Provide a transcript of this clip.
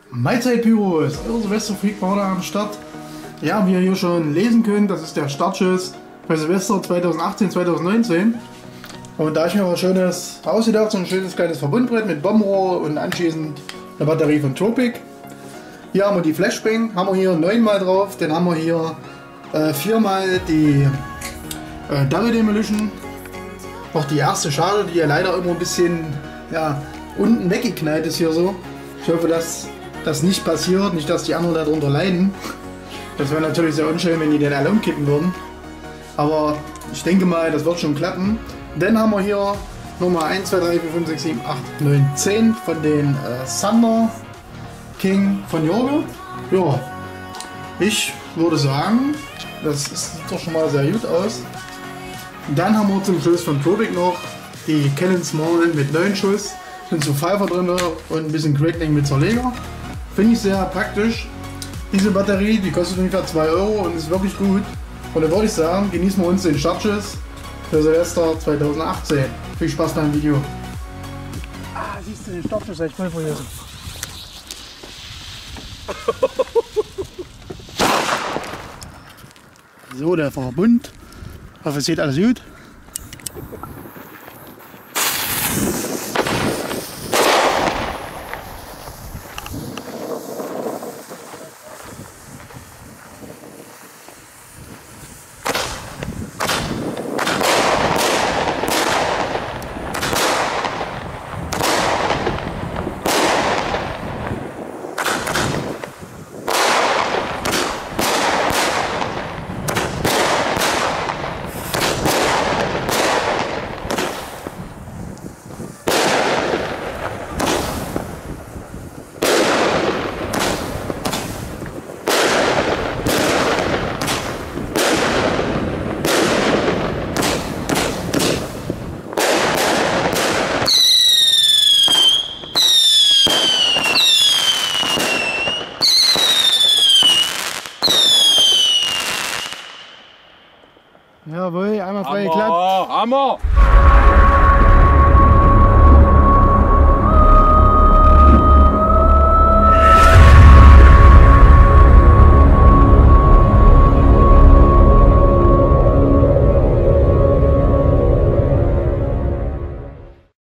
Mahlzeit Pyros, eure Silvesterfreak war da am Start. Ja, wie ihr hier schon lesen könnt, das ist der Startschuss für Silvester 2018, 2019. Und da habe ich mir was Schönes ausgedacht, so ein schönes kleines Verbundbrett mit Bombenrohr und anschließend eine Batterie von Tropic. Hier haben wir die Flashbang, haben wir hier 9 mal drauf, dann haben wir hier 4 mal die Double Demolition. Auch die erste Schale, die ja leider immer ein bisschen unten weggeknallt ist hier so. Ich hoffe, dass das nicht passiert, nicht dass die anderen darunter leiden. Das wäre natürlich sehr unschön, wenn die den alle umkippen würden. Aber ich denke mal, das wird schon klappen. Dann haben wir hier Nummer 1, 2, 3, 4, 5, 6, 7, 8, 9, 10 von den Thunder King von Jorge. Ja, ich würde sagen, das sieht doch schon mal sehr gut aus. Dann haben wir zum Schluss von Tropic noch die Cannon Small mit 9 Schuss. Sind so Pfeifer drin und ein bisschen Crackling mit Zerleger. Finde ich sehr praktisch. Diese Batterie, die kostet ungefähr 2 € und ist wirklich gut. Und dann würde ich sagen, genießen wir uns den Startschuss für Silvester 2018. Viel Spaß beim Video. Ah, siehst du den Startschuss, ich voll vergessen. So, der Verbund. Ich hoffe, es sieht alles gut. Jawohl, einmal frei geklappt. Hammer!